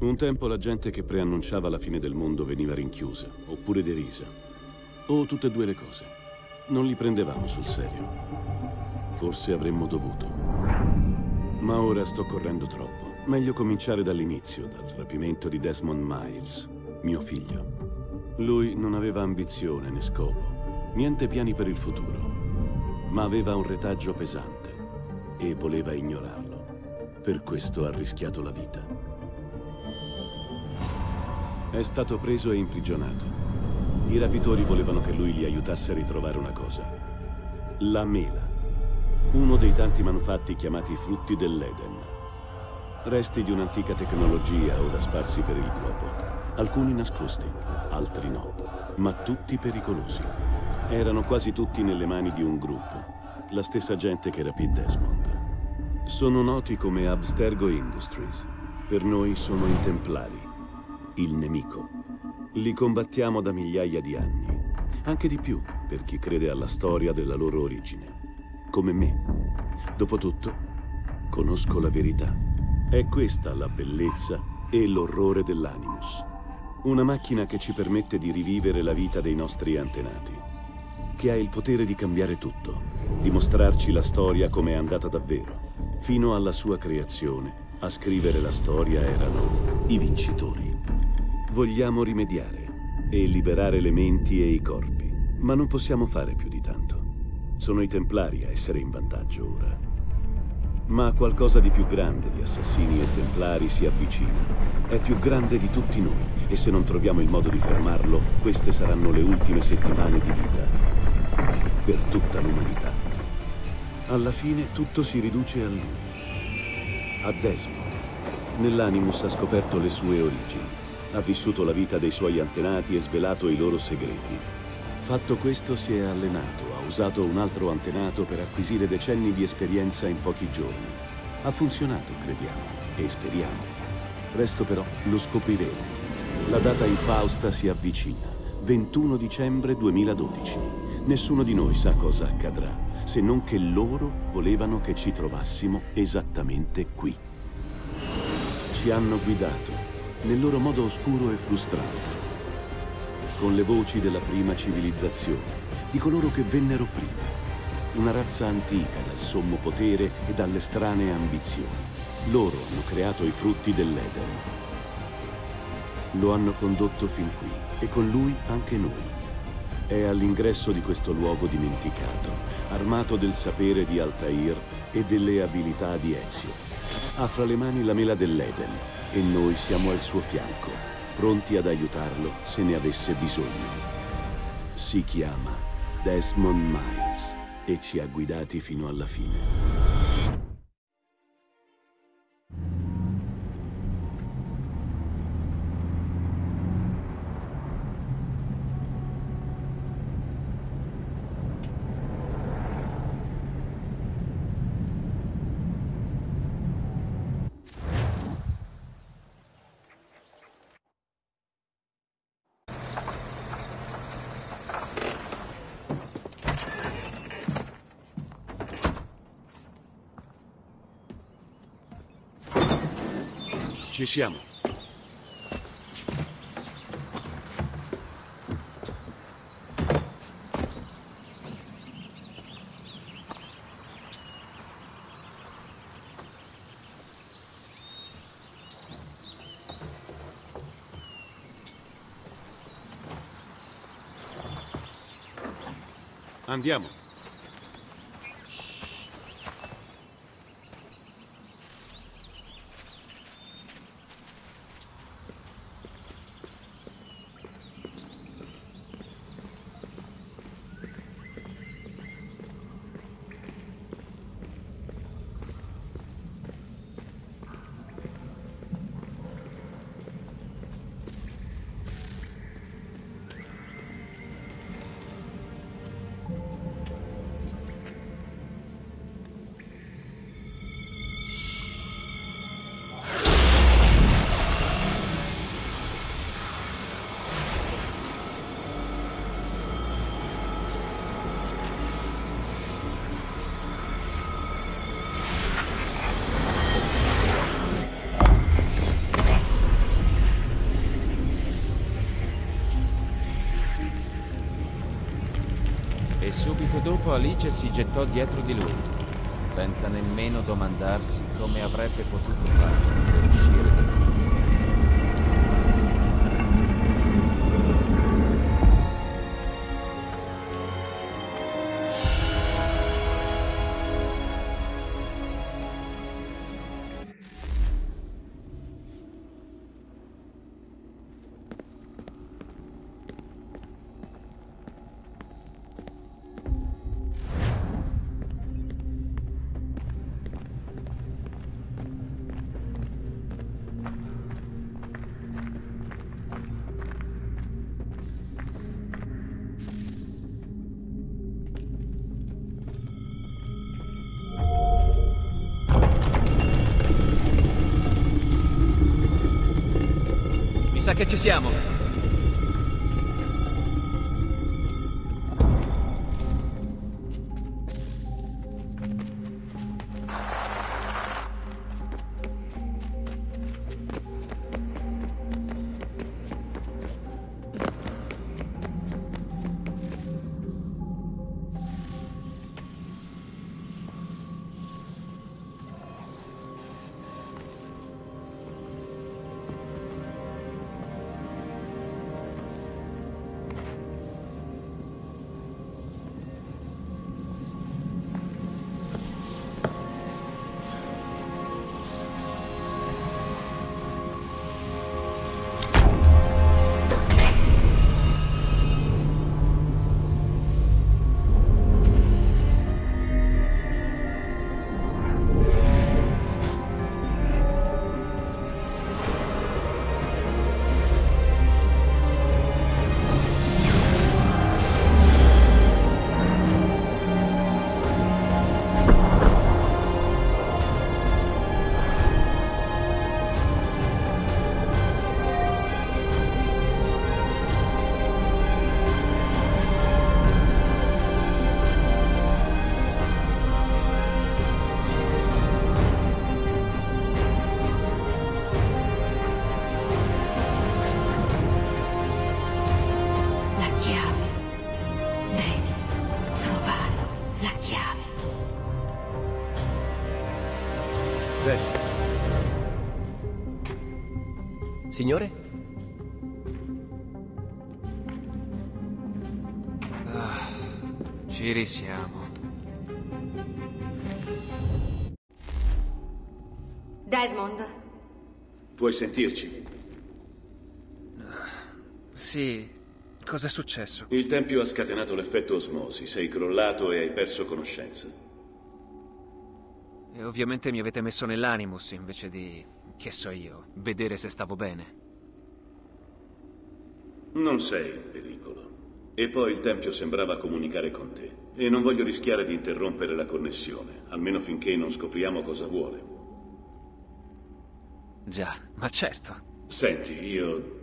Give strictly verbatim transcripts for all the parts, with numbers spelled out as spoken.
Un tempo la gente che preannunciava la fine del mondo veniva rinchiusa, oppure derisa. O tutte e due le cose. Non li prendevamo sul serio. Forse avremmo dovuto. Ma ora sto correndo troppo. Meglio cominciare dall'inizio, dal rapimento di Desmond Miles, mio figlio. Lui non aveva ambizione né scopo, niente piani per il futuro, ma aveva un retaggio pesante e voleva ignorarlo. Per questo ha rischiato la vita. È stato preso e imprigionato. I rapitori volevano che lui li aiutasse a ritrovare una cosa. La mela. Uno dei tanti manufatti chiamati frutti dell'Eden. Resti di un'antica tecnologia ora sparsi per il globo. Alcuni nascosti, altri no, ma tutti pericolosi. Erano quasi tutti nelle mani di un gruppo, la stessa gente che rapì Desmond. Sono noti come Abstergo Industries. Per noi sono i Templari, il nemico. Li combattiamo da migliaia di anni, anche di più per chi crede alla storia della loro origine. Come me. Dopotutto, conosco la verità. È questa la bellezza e l'orrore dell'Animus. Una macchina che ci permette di rivivere la vita dei nostri antenati, che ha il potere di cambiare tutto, di mostrarci la storia come è andata davvero. Fino alla sua creazione, a scrivere la storia erano i vincitori. Vogliamo rimediare e liberare le menti e i corpi, ma non possiamo fare più di tanto. Sono i Templari a essere in vantaggio ora. Ma qualcosa di più grande di assassini e Templari si avvicina. È più grande di tutti noi e se non troviamo il modo di fermarlo, queste saranno le ultime settimane di vita. Per tutta l'umanità. Alla fine tutto si riduce a lui. A Desmond. Nell'Animus ha scoperto le sue origini. Ha vissuto la vita dei suoi antenati e svelato i loro segreti. Fatto questo si è allenato, ha usato un altro antenato per acquisire decenni di esperienza in pochi giorni. Ha funzionato, crediamo, e speriamo. Presto però lo scopriremo. La data infausta si avvicina, ventuno dicembre duemiladodici. Nessuno di noi sa cosa accadrà, se non che loro volevano che ci trovassimo esattamente qui. Ci hanno guidato, nel loro modo oscuro e frustrante, con le voci della prima civilizzazione, di coloro che vennero prima, una razza antica dal sommo potere e dalle strane ambizioni. Loro hanno creato i frutti dell'Eden. Lo hanno condotto fin qui e con lui anche noi. È all'ingresso di questo luogo dimenticato, armato del sapere di Altair e delle abilità di Ezio. Ha fra le mani la mela dell'Eden e noi siamo al suo fianco, pronti ad aiutarlo se ne avesse bisogno. Si chiama Desmond Miles e ci ha guidati fino alla fine. Ci siamo. Andiamo. E subito dopo Alice si gettò dietro di lui, senza nemmeno domandarsi come avrebbe potuto fare per uscire da lì. Mi sa che ci siamo. Signore? Ah, ci risiamo. Desmond. Puoi sentirci? Sì, cos'è successo? Il tempio ha scatenato l'effetto osmosi, sei crollato e hai perso conoscenza. E ovviamente mi avete messo nell'Animus invece di, che so io, vedere se stavo bene. Non sei in pericolo. E poi il tempio sembrava comunicare con te. E non voglio rischiare di interrompere la connessione, almeno finché non scopriamo cosa vuole. Già, ma certo. Senti, io...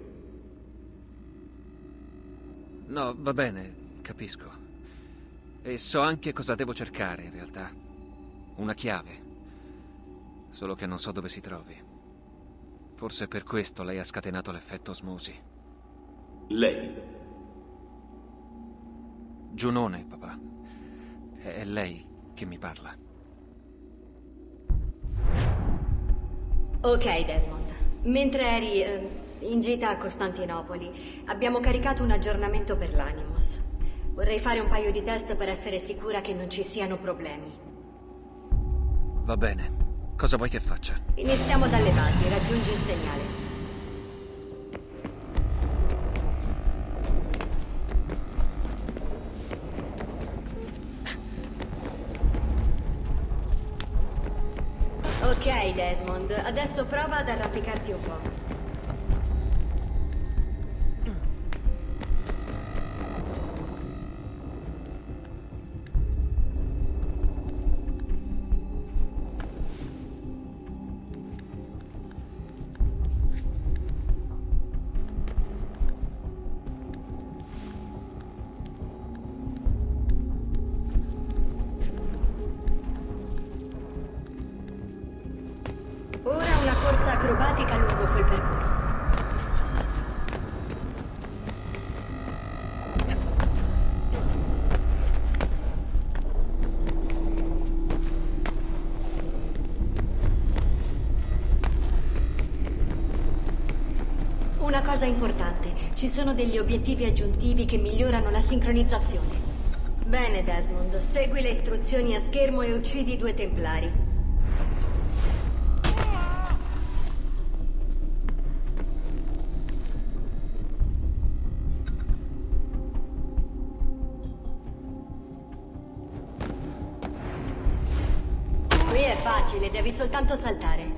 No, va bene, capisco. E so anche cosa devo cercare, in realtà. Una chiave. Solo che non so dove si trovi. Forse per questo lei ha scatenato l'effetto osmosi. Lei? Giunone, papà. È lei che mi parla. Ok, Desmond. Mentre eri eh, in gita a Costantinopoli, abbiamo caricato un aggiornamento per l'Animus. Vorrei fare un paio di test per essere sicura che non ci siano problemi. Va bene. Cosa vuoi che faccia? Iniziamo dalle basi. Raggiungi il segnale. Ok, Desmond. Adesso prova ad arrampicarti un po'. Ora una corsa acrobatica lungo quel percorso. una cosa importante. Ci sono degli obiettivi aggiuntivi che migliorano la sincronizzazione. Bene, Desmond. Segui le istruzioni a schermo e uccidi i due templari. Qui è facile, devi soltanto saltare.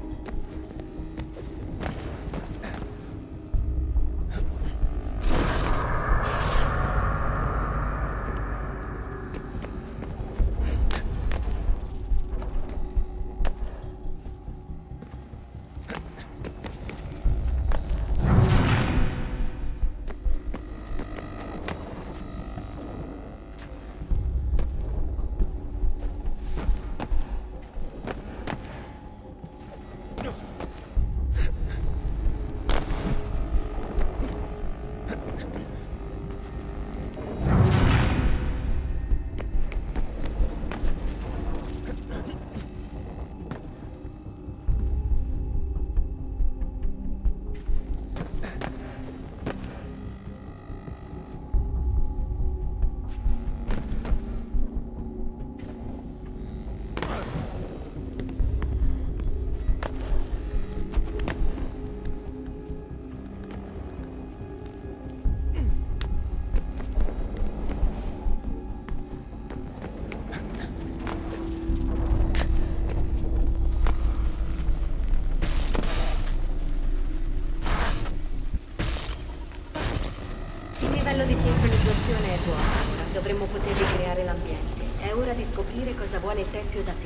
Il livello di sincronizzazione è buono ora. Dovremmo poter ricreare l'ambiente. È ora di scoprire cosa vuole il Tempio da te.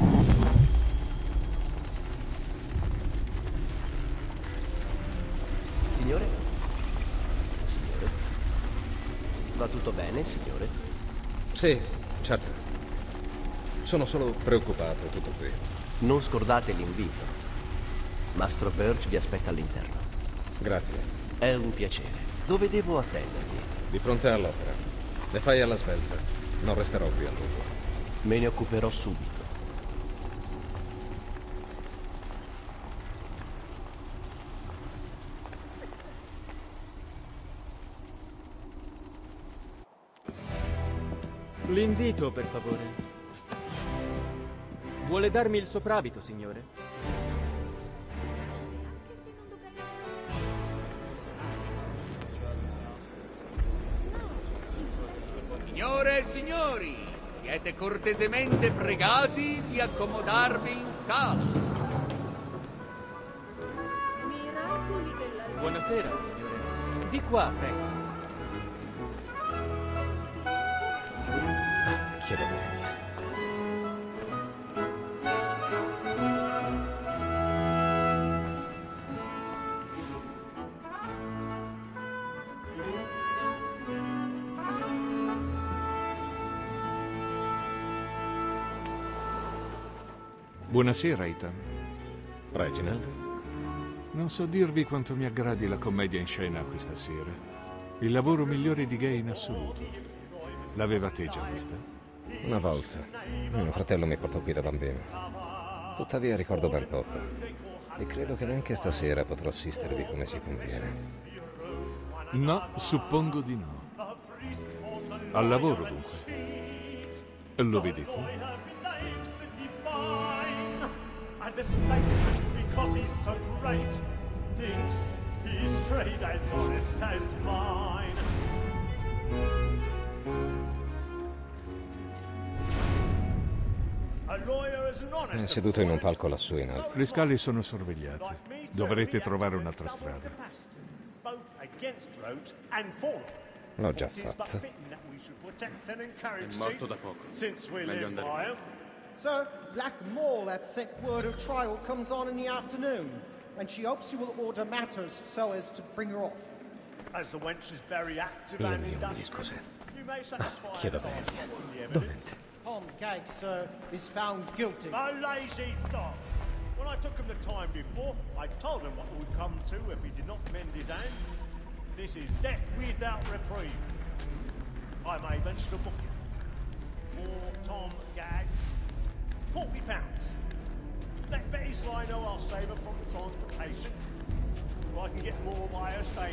Signore? Signore? Va tutto bene, signore? Sì, certo. Sono solo preoccupato, tutto qui. Non scordate l'invito. Mastro Birch vi aspetta all'interno. Grazie. È un piacere. Dove devo attendervi? Di fronte all'opera. Ne fai alla svelta. Non resterò qui a lungo. Me ne occuperò subito. L'invito, per favore. Vuole darmi il soprabito, signore? Signore e signori, siete cortesemente pregati di accomodarvi in sala. Miracoli della... Buonasera, signore. Di qua, prego. Chiedo bene. Buonasera, Ethan. Reginald? Non so dirvi quanto mi aggradi la commedia in scena questa sera. Il lavoro migliore di Gay in assoluto. L'avevate già vista? Una volta. Mio fratello mi portò qui da bambino. Tuttavia ricordo ben poco. E credo che neanche stasera potrò assistervi come si conviene. No, suppongo di no. Al lavoro, dunque. Lo vedete? And the statesman, because he's so great, thinks his trade as honest as mine. A lawyer is an honest. È seduto in un palco lassù in alto. Le scale sono sorvegliate. Dovrete trovare un'altra strada. L'ho già fatto. È morto da poco. Meglio andare via. Sir, Black Mall at sick word of trial comes on in the afternoon, and she hopes you will order matters so as to bring her off. As the wench is very active Le and mie umili industrious, scuse. you may satisfy Chiedo her bene. from the Dov'è? evidence. Tom Gag, sir, is found guilty. A lazy dog. When I took him the time before, I told him what would come to if he did not mend his hand. This is death without reprieve. I may venture to book him. For Tom Gag, forty pounds. Let Betty Sly know I'll save her from transportation. Or I can get more by her staying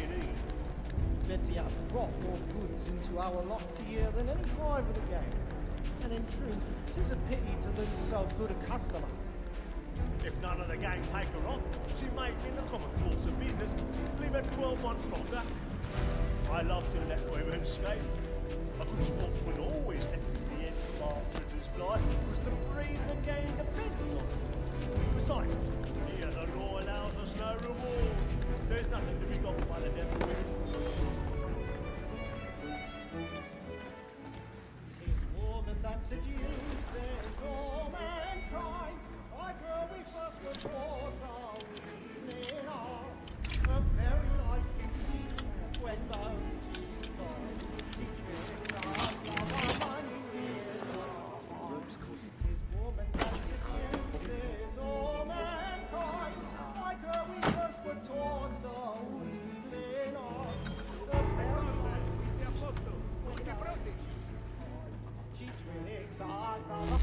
bet he has brought more goods into our lot here than any five of the gang. And in truth, 'tis a pity to lose so good a customer. If none of the gang take her off, she may, in the common course of business, leave her twelve months longer. I love to let women skate. A good sportsman always lets the end of our critters fly, because the breed the game depends on. Besides, here the law allows us no reward. There's nothing to be got by the devil. Tis woman that seduces all mankind. I girl we first were taught our reasoning are a very nice indeed when those keep us teaching us our money is our hearts. Tis woman that seduces all mankind. I girl we first were taught the reasoning are a very nice she tricks us our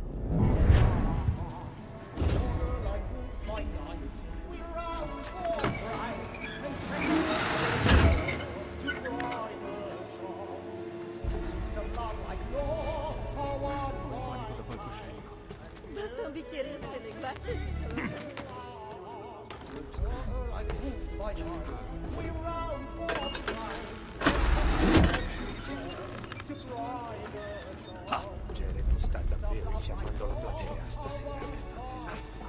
like wolves by night, we round for pride and train to ride the shore. Suits of love like law are one by Basta un bicchierino e le guance si trovano. like wolves by night, we round for pride to ride the shore. Ah, Jeremy sta davvero infiammando la platea stasera. Basta.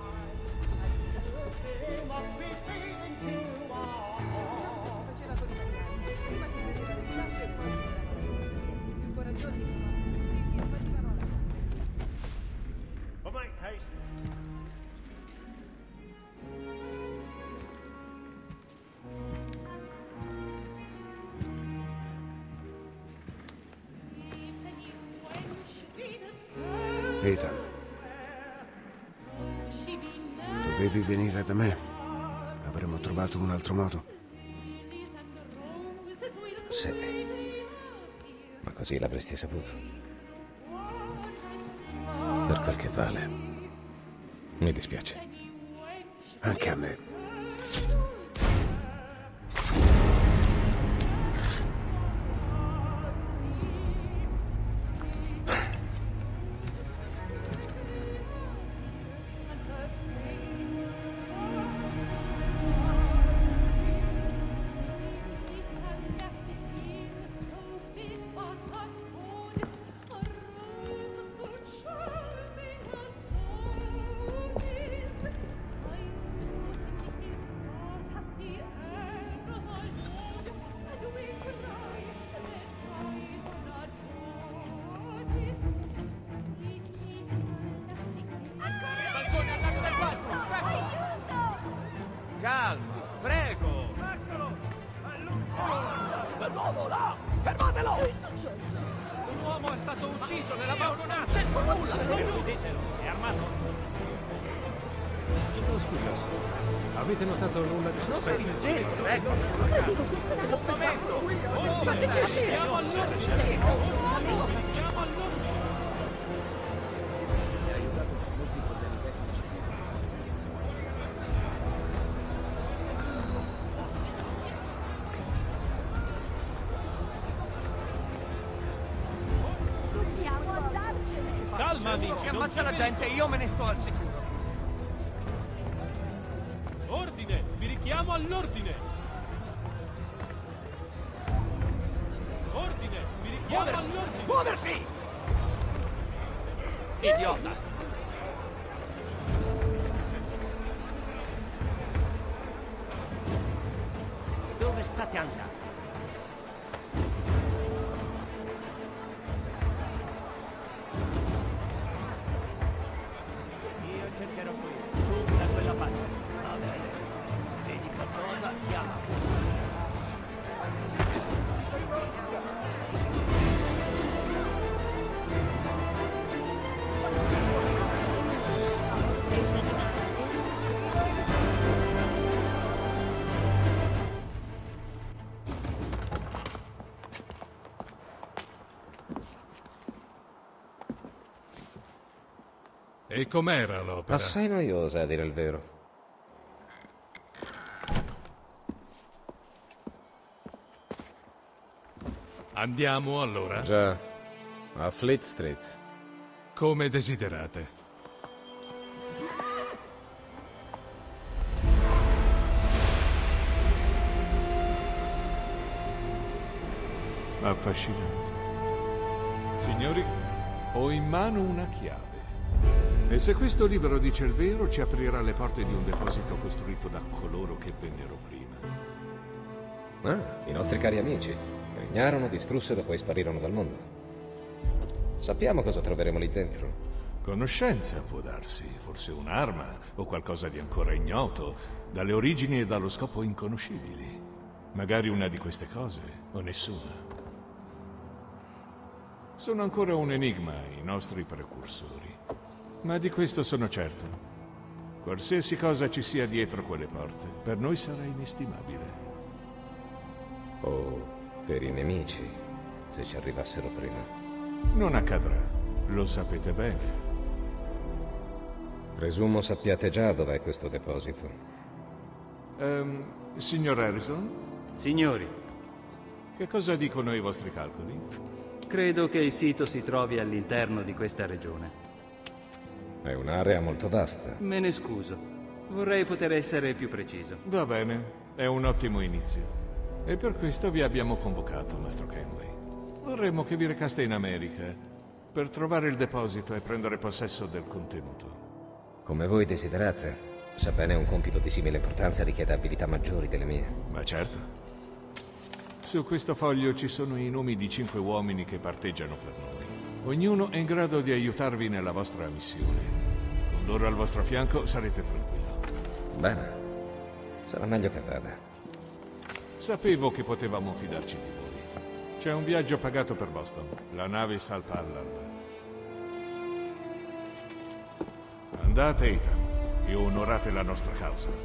Prima si vedeva del classe e poi si vedevano i più coraggiosi i più facevano la But make haste. Ethan, dovevi venire da me. Avremmo trovato un altro modo. Sì. Ma così l'avresti saputo. Per quel che vale. Mi dispiace. Anche a me. Calma, prego! Eccolo! È lui! Quell'uomo là! Fermatelo! Che è successo? Un uomo è stato ucciso nella balconata! C'è nulla! Visitelo, è armato! Chiedo scusa, avete notato nulla di sospetto? Non spingete, prego! Cosa dico? Che sono allo spettacolo? Fateci uscire! Andiamo all'ordine! Sì, Andiamo all'ordine! Dobbiamo andarcene! Calma, amici! Ammazza la gente, io me ne sto al sicuro! Ordine! Vi richiamo all'ordine! Ordine! Vi richiamo Muoversi! all'ordine! Muoversi! Idiota! Dove state andando? Io cercherò qui. Tu da quella parte. Va bene. Vedi qualcosa? Chiama. E com'era l'opera? Assai noiosa, a dire il vero. Andiamo allora? Già, a Fleet Street. Come desiderate. Affascinante. Signori, ho in mano una chiave. E se questo libro dice il vero, ci aprirà le porte di un deposito costruito da coloro che vennero prima. Ah, i nostri cari amici. Regnarono, distrussero, poi sparirono dal mondo. Sappiamo cosa troveremo lì dentro. Conoscenza, può darsi. Forse un'arma o qualcosa di ancora ignoto, dalle origini e dallo scopo inconoscibili. Magari una di queste cose, o nessuna. Sono ancora un enigma i nostri precursori. Ma di questo sono certo. Qualsiasi cosa ci sia dietro quelle porte, per noi sarà inestimabile. O per i nemici, se ci arrivassero prima. Non accadrà, lo sapete bene. Presumo sappiate già dov'è questo deposito. Um, signor Harrison? Signori. Che cosa dicono i vostri calcoli? Credo che il sito si trovi all'interno di questa regione. È un'area molto vasta. Me ne scuso. Vorrei poter essere più preciso. Va bene, è un ottimo inizio. E per questo vi abbiamo convocato, Mastro Kenway. Vorremmo che vi recaste in America per trovare il deposito e prendere possesso del contenuto. Come voi desiderate. Sebbene un compito di simile importanza richieda abilità maggiori delle mie. Ma certo. Su questo foglio ci sono i nomi di cinque uomini che parteggiano per noi. Ognuno è in grado di aiutarvi nella vostra missione. Con loro al vostro fianco sarete tranquillo. Bene. Sarà meglio che vada. Sapevo che potevamo fidarci di voi. C'è un viaggio pagato per Boston. La nave salpa all'alba. Andate, Ethan, e onorate la nostra causa.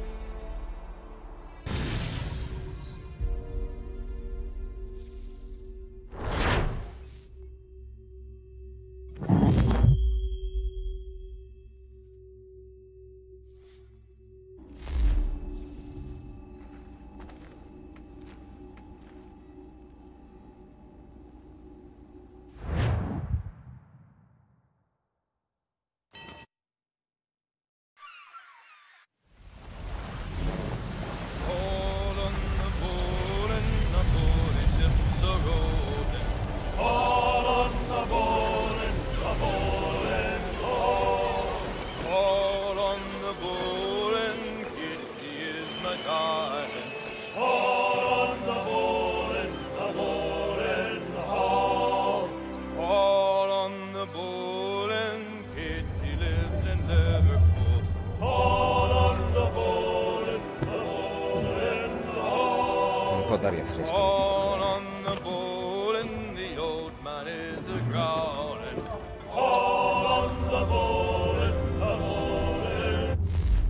D'aria fresca. All on the bowl and the old man is a growling. All on the bowl and the bowling.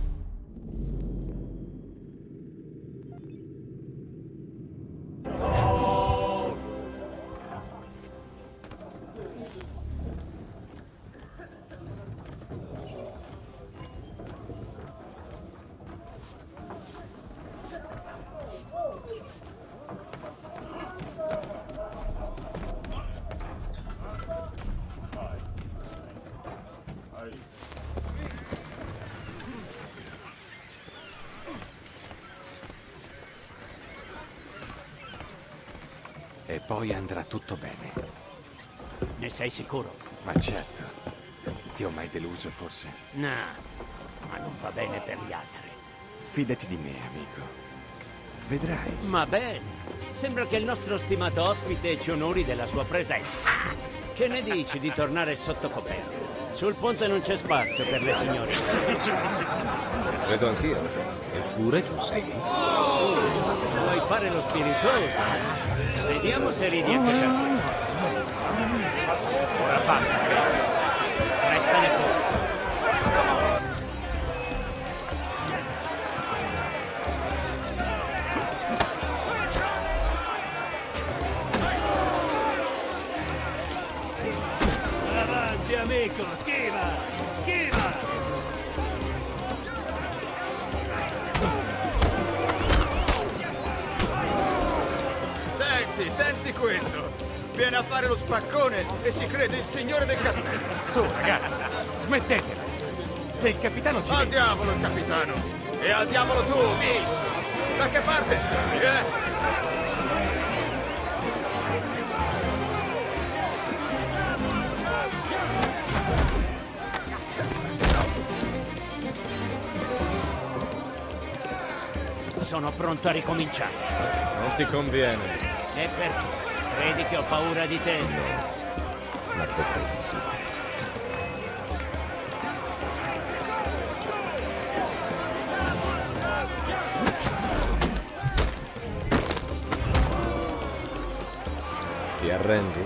E poi andrà tutto bene. Ne sei sicuro? Ma certo. Ti ho mai deluso, forse? No, ma non va bene per gli altri. Fidati di me, amico. Vedrai. Ma bene. Sembra che il nostro stimato ospite ci onori della sua presenza. Che ne dici di tornare sotto coperta? Sul ponte non c'è spazio per le signorine. Credo anch'io. Eppure tu sei. Vuoi fare lo spiritoso? Vediamo se ridi anche per questo. Ora basta, ragazzi. Restane fuori. Avanti, amico, schiva! Schiva! Senti, senti questo! Viene a fare lo spaccone e si crede il signore del castello. Su, ragazzi, smettetela. Se il capitano ci Al vede... diavolo il capitano! E al diavolo tu, Mills! Da che parte stai, eh? Sono pronto a ricominciare. Non ti conviene. E perché? Credi che ho paura di te? Ma dovresti. Ti arrendi?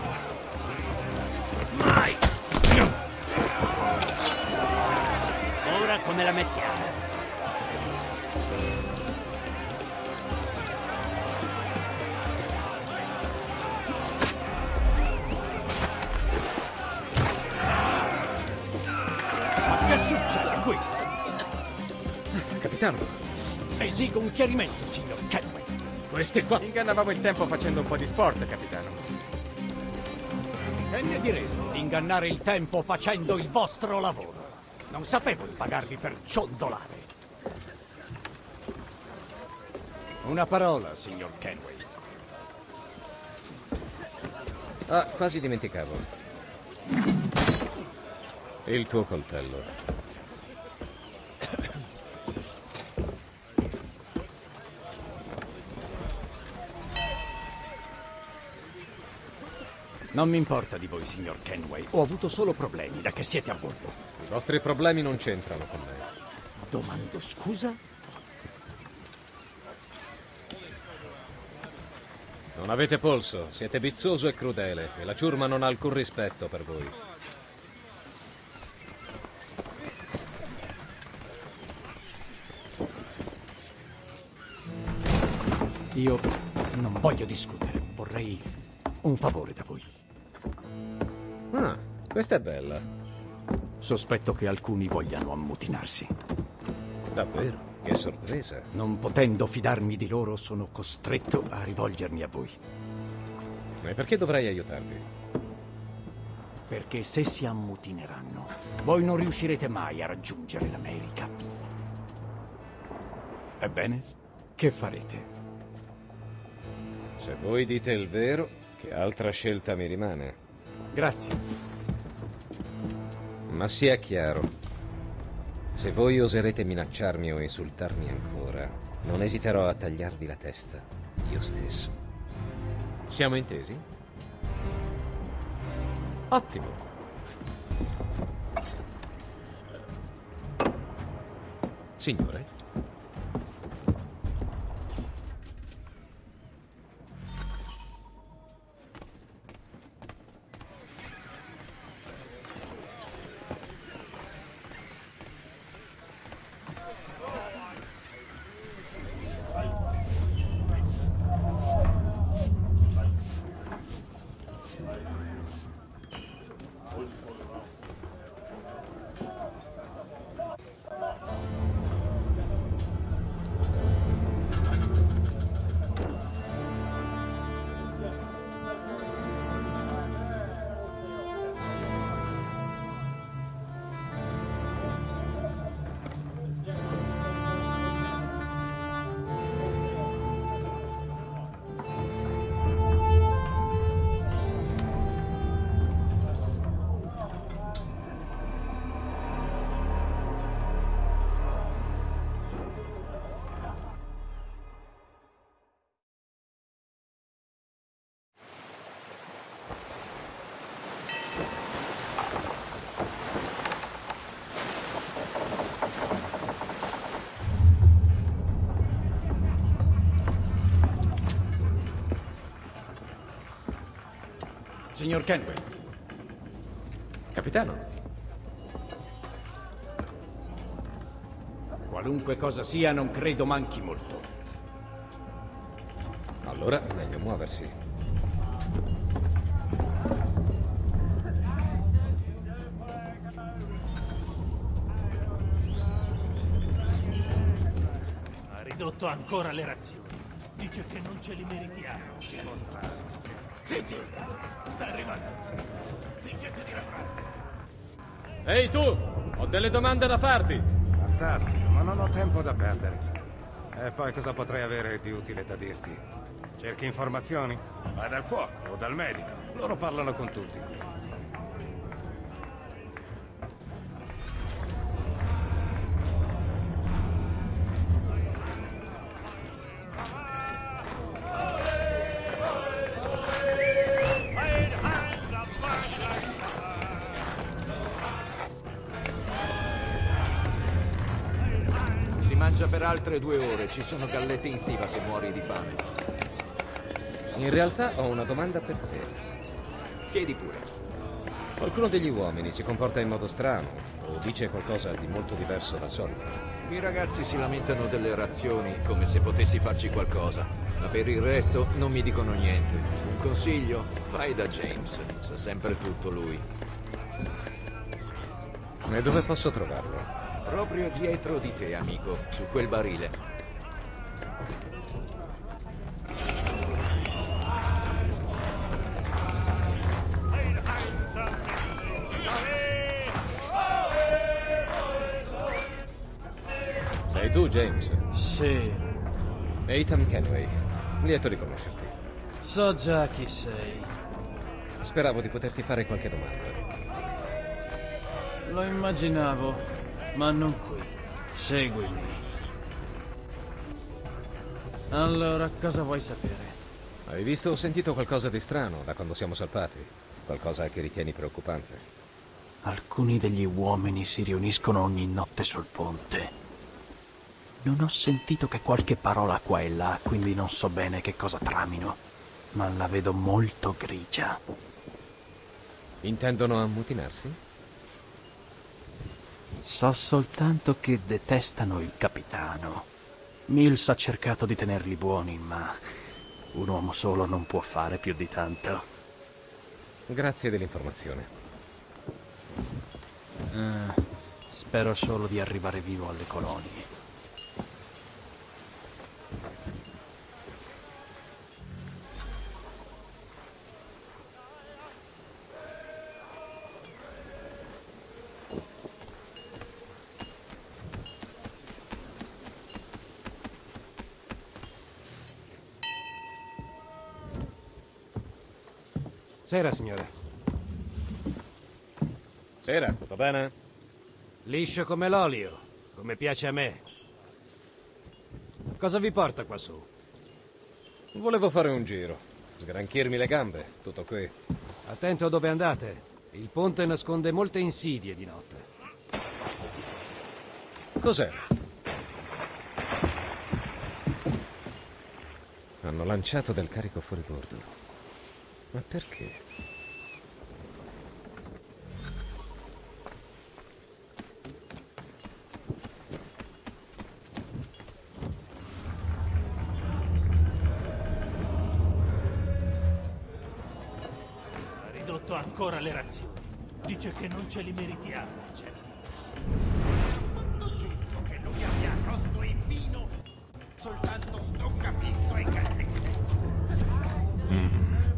Mai! Ora come la mettiamo? Capitano, esigo un chiarimento, signor Kenway. Questi qua... Ingannavamo il tempo facendo un po' di sport, capitano. Che ne direste di ingannare il tempo facendo il vostro lavoro? Non sapevo di pagarvi per ciondolare. Una parola, signor Kenway. Ah, quasi dimenticavo. Il tuo coltello. Non mi importa di voi, signor Kenway. Ho avuto solo problemi da che siete a bordo. I vostri problemi non c'entrano con me. Domando scusa? Non avete polso, siete bizzoso e crudele e la ciurma non ha alcun rispetto per voi. Io non voglio discutere, vorrei un favore da voi. Ah, questa è bella. Sospetto che alcuni vogliano ammutinarsi. Davvero? Che sorpresa. Non potendo fidarmi di loro, sono costretto a rivolgermi a voi. E perché dovrei aiutarvi? Perché se si ammutineranno, voi non riuscirete mai a raggiungere l'America vivi. Ebbene, che farete? Se voi dite il vero, che altra scelta mi rimane? Grazie. Ma sia chiaro, se voi oserete minacciarmi o insultarmi ancora, non esiterò a tagliarvi la testa, io stesso. Siamo intesi? Ottimo. Signore? Signor Kenway. Capitano. Qualunque cosa sia, non credo manchi molto. Allora, meglio muoversi. Ha ridotto ancora le razioni. Dice che non ce li meritiamo. Zitti! Sta arrivando. Fingete di lavorare. Ehi tu! Ho delle domande da farti! Fantastico, ma non ho tempo da perdere. E poi cosa potrei avere di utile da dirti? Cerchi informazioni? Vai dal cuoco o dal medico. Loro parlano con tutti. Si mangia per altre due ore. Ci sono gallette in stiva se muori di fame. In realtà ho una domanda per te. Chiedi pure. Qualcuno degli uomini si comporta in modo strano o dice qualcosa di molto diverso dal solito? I ragazzi si lamentano delle razioni come se potessi farci qualcosa, ma per il resto non mi dicono niente. Un consiglio? Vai da James, sa sempre tutto lui. E dove posso trovarlo? Proprio dietro di te, amico, su quel barile. Sei tu, James? Sì. Ethan Kenway. Lieto di conoscerti. So già chi sei. Speravo di poterti fare qualche domanda. Lo immaginavo, ma non qui. Seguimi. Allora, cosa vuoi sapere? Hai visto o sentito qualcosa di strano da quando siamo salpati? Qualcosa che ritieni preoccupante? Alcuni degli uomini si riuniscono ogni notte sul ponte. Non ho sentito che qualche parola qua e là, quindi non so bene che cosa tramino, ma la vedo molto grigia. Intendono ammutinarsi? So soltanto che detestano il capitano. Mills ha cercato di tenerli buoni, ma un uomo solo non può fare più di tanto. Grazie dell'informazione. Eh, spero solo di arrivare vivo alle colonie. Sera, signore. Sera, tutto bene? Liscio come l'olio, come piace a me. Cosa vi porta qua su? Volevo fare un giro, sgranchirmi le gambe, tutto qui. Attento a dove andate. Il ponte nasconde molte insidie di notte. Cos'è? Hanno lanciato del carico fuori bordo. Ma perché? Ha ridotto ancora le razioni. Dice che non ce li meritiamo, certo. Che lui abbia arrosto e vino. Soltanto sto capisso e gallette. Mm.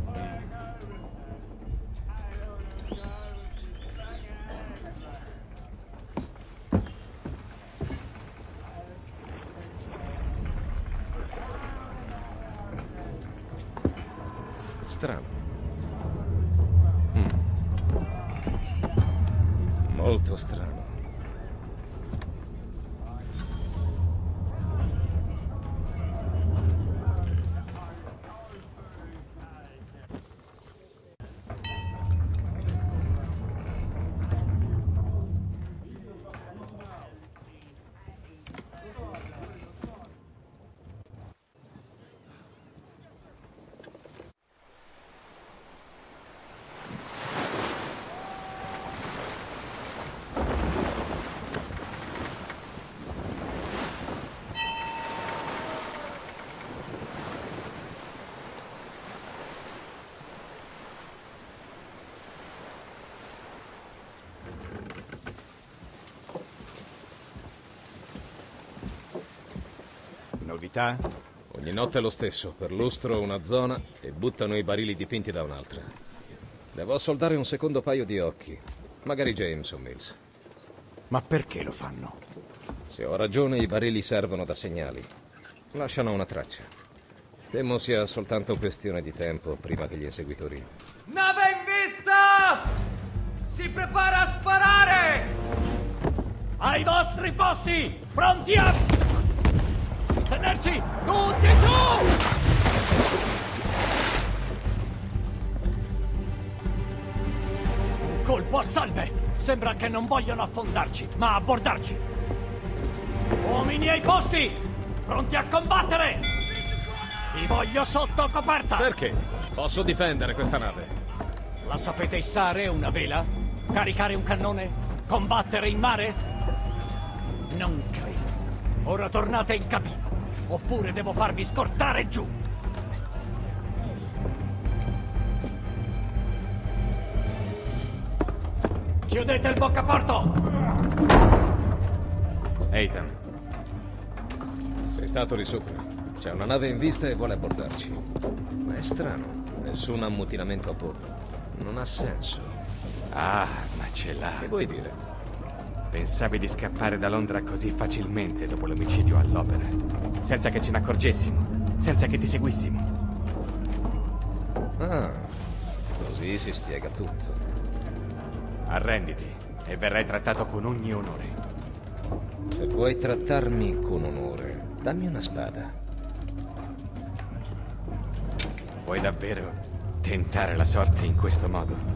Strano. Mm. Molto strano. Novità? Ogni notte è lo stesso, perlustro una zona e buttano i barili dipinti da un'altra. Devo assoldare un secondo paio di occhi, magari James o Mills. Ma perché lo fanno? Se ho ragione, i barili servono da segnali. Lasciano una traccia. Temo sia soltanto questione di tempo prima che gli inseguitori... Nave in vista! Si prepara a sparare! Ai vostri posti! Pronti a... tenersi tutti giù! Un colpo a salve! Sembra che non vogliono affondarci, ma abbordarci. Uomini ai posti! Pronti a combattere! Vi voglio sotto coperta! Perché? Posso difendere questa nave. La sapete issare una vela? Caricare un cannone? Combattere in mare? Non credo. Ora tornate in cabina, oppure devo farvi scortare giù. Chiudete il boccaporto! Ethan. Sei stato di sopra. C'è una nave in vista e vuole abbordarci. Ma è strano. Nessun ammutinamento a bordo. Non ha senso. Ah, ma ce l'ha. Che vuoi dire? Pensavi di scappare da Londra così facilmente dopo l'omicidio all'opera? Senza che ce ne accorgessimo. Senza che ti seguissimo. Ah, così si spiega tutto. Arrenditi e verrai trattato con ogni onore. Se vuoi trattarmi con onore, dammi una spada. Vuoi davvero tentare la sorte in questo modo?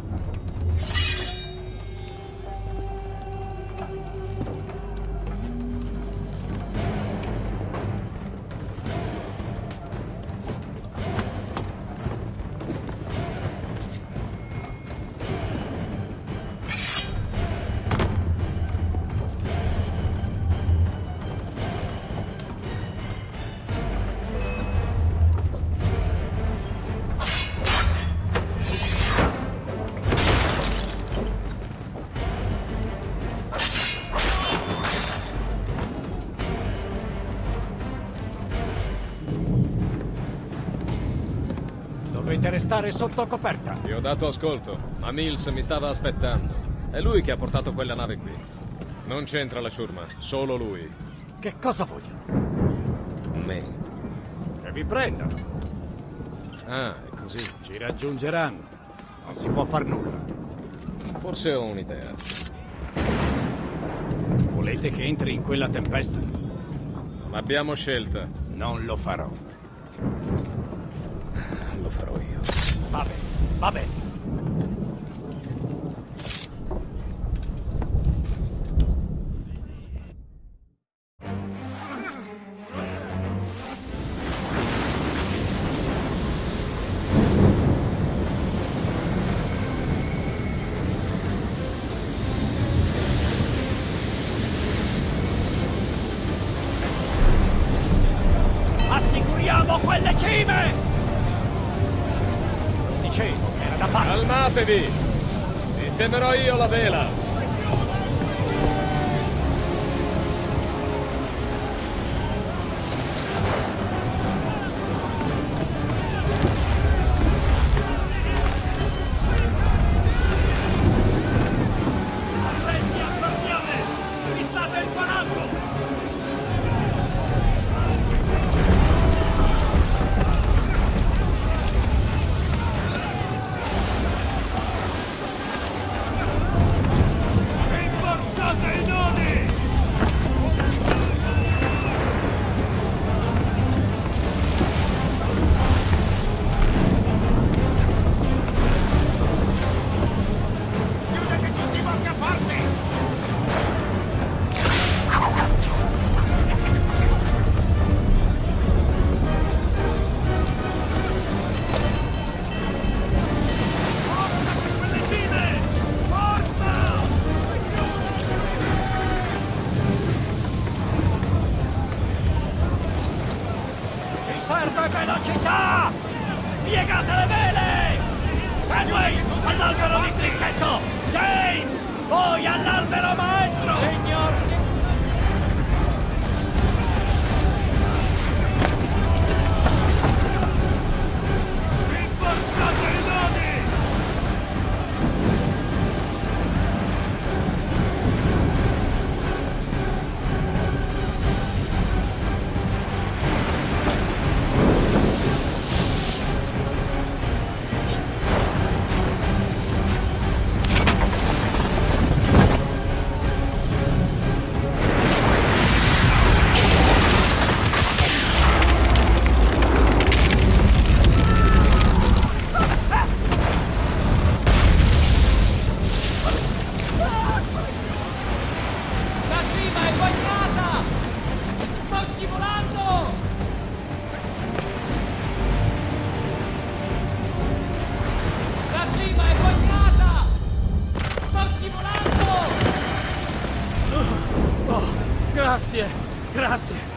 Dovete restare sotto coperta. Ti ho dato ascolto, ma Mills mi stava aspettando. È lui che ha portato quella nave qui. Non c'entra la ciurma, solo lui. Che cosa vogliono? Me. Che vi prendano. Ah, è così. Ci raggiungeranno. Non si può far nulla. Forse ho un'idea. Volete che entri in quella tempesta? Non abbiamo scelta. Non lo farò. Lo farò io. Va bene, va bene. Assicuriamo quelle cime! Dicevo che era da pazzi. Calmatevi! Sistemerò io la vela! Arrendi a guardiane! Fissate il paraco! Serve velocità! Spiegate le vele! Fenway, all'albero di cricchetto! James, voi all'albero maestro! Signor, Oh, grazie, grazie.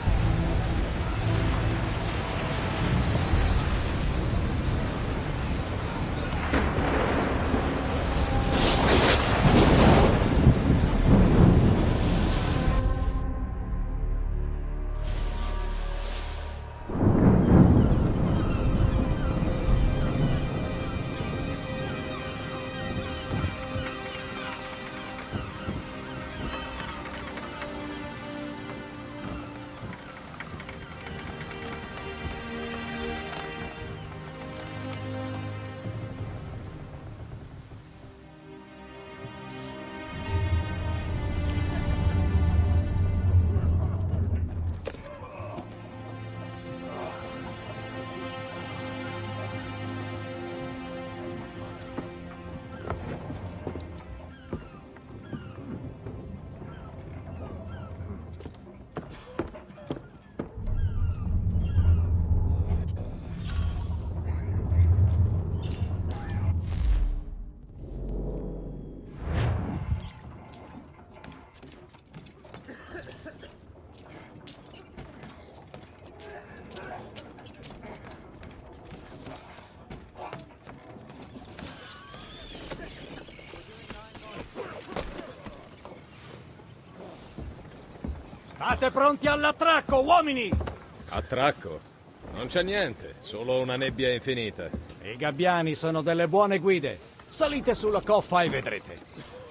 State pronti all'attracco, uomini! Attracco? Non c'è niente, solo una nebbia infinita. I gabbiani sono delle buone guide. Salite sulla coffa e vedrete.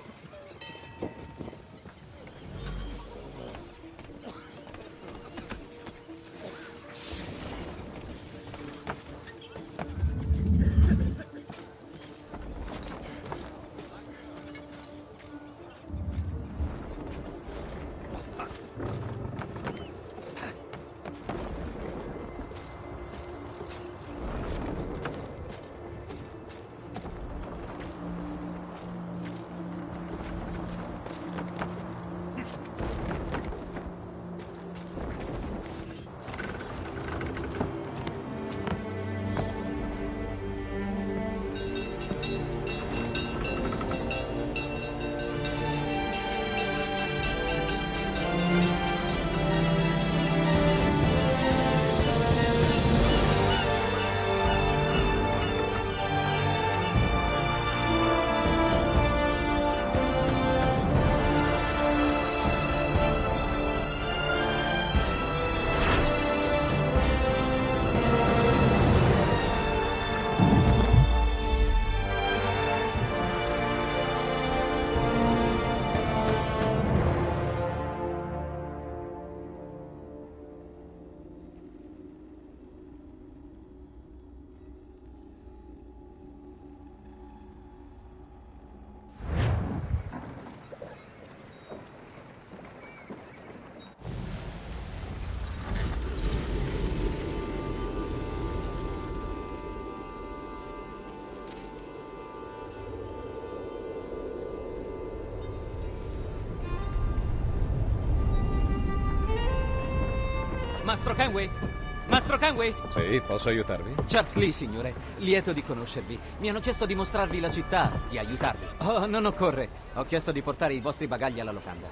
Mastro Kenway? Mastro Kenway? Sì, posso aiutarvi? Charles Lee, signore. Lieto di conoscervi. Mi hanno chiesto di mostrarvi la città, di aiutarvi. Oh, non occorre. Ho chiesto di portare i vostri bagagli alla locanda.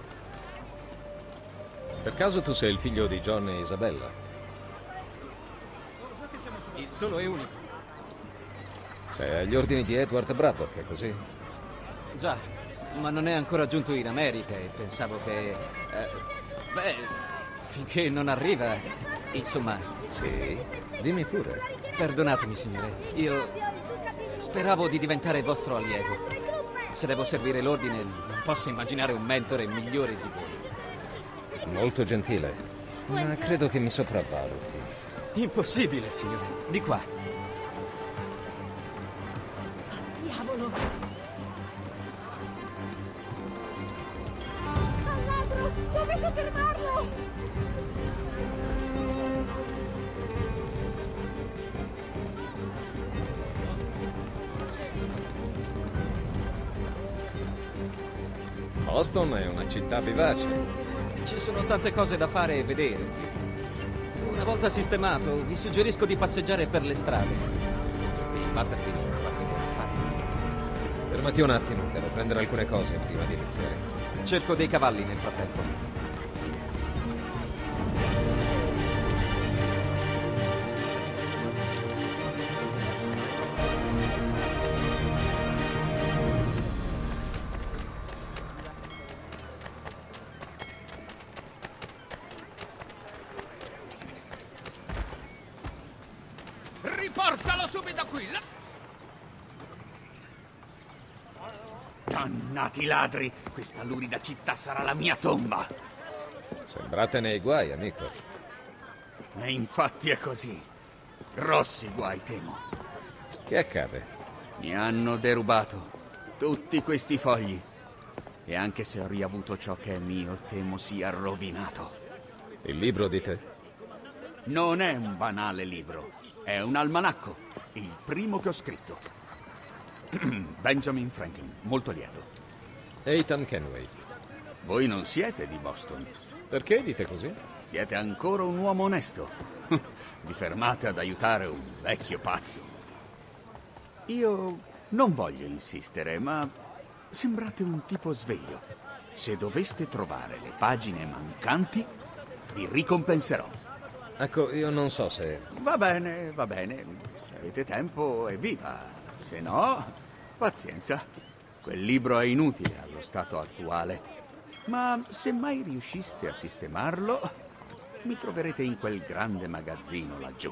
Per caso tu sei il figlio di John e Isabella? Il solo e unico. Sei agli ordini di Edward Braddock, è così? Già, ma non è ancora giunto in America e pensavo che... Eh, beh... Finché non arriva, insomma... Sì? Dimmi pure. Perdonatemi, signore. Io speravo di diventare vostro allievo. Se devo seguire l'ordine, non posso immaginare un mentore migliore di voi. Molto gentile, ma credo che mi sopravvaluti. Impossibile, signore. Di qua. Diavolo! Al ladro! Dovete fermarlo! Boston è una città vivace. Ci sono tante cose da fare e vedere. Una volta sistemato, vi suggerisco di passeggiare per le strade. Potreste imbattervi in qualche buona fare. Fermati un attimo, devo prendere alcune cose prima di iniziare. Cerco dei cavalli nel frattempo. Riportalo subito qui! là- Dannati ladri! Questa lurida città sarà la mia tomba! Sembrate nei guai, amico. E infatti è così. Grossi guai, temo. Che accade? Mi hanno derubato tutti questi fogli. E anche se ho riavuto ciò che è mio, temo sia rovinato. Il libro di te? Non è un banale libro. È un almanacco. Il primo che ho scritto. Benjamin Franklin, molto lieto. Ethan Kenway. Voi non siete di Boston. Perché dite così? Siete ancora un uomo onesto. Vi fermate ad aiutare un vecchio pazzo. Io non voglio insistere, ma sembrate un tipo sveglio. Se doveste trovare le pagine mancanti, vi ricompenserò. Ecco, io non so se... Va bene, va bene. Se avete tempo, evviva. Se no, pazienza. Quel libro è inutile allo stato attuale. Ma se mai riusciste a sistemarlo, mi troverete in quel grande magazzino laggiù.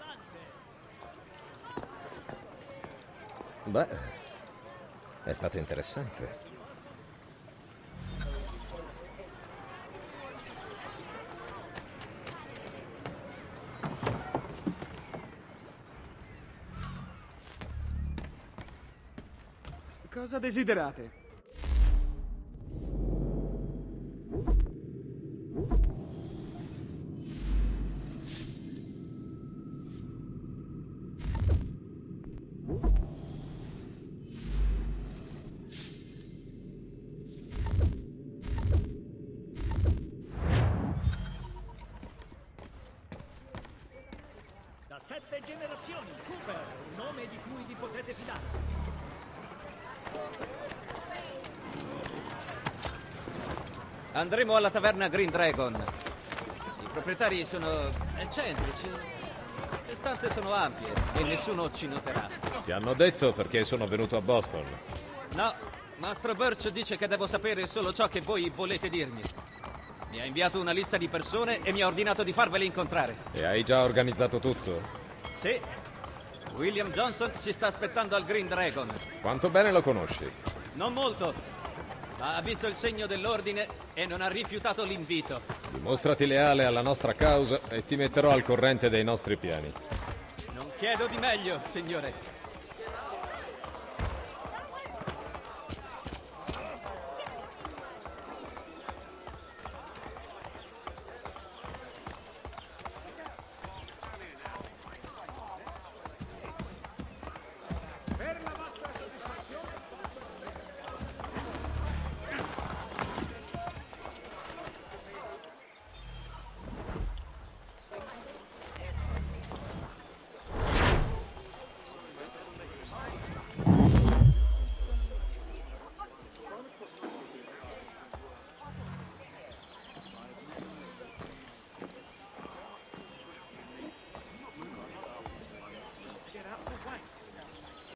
Beh, è stato interessante. Cosa desiderate? Da sette generazioni, Cooper, un nome di cui vi potete fidare. Andremo alla taverna Green Dragon. I proprietari sono eccentrici. Le stanze sono ampie e nessuno ci noterà. Ti hanno detto perché sono venuto a Boston. No, Mastro Birch dice che devo sapere solo ciò che voi volete dirmi. Mi ha inviato una lista di persone e mi ha ordinato di farvele incontrare. E hai già organizzato tutto? Sì. William Johnson ci sta aspettando al Green Dragon. Quanto bene lo conosci? Non molto, ma ha visto il segno dell'ordine e non ha rifiutato l'invito. Dimostrati leale alla nostra causa e ti metterò al corrente dei nostri piani. Non chiedo di meglio, signore.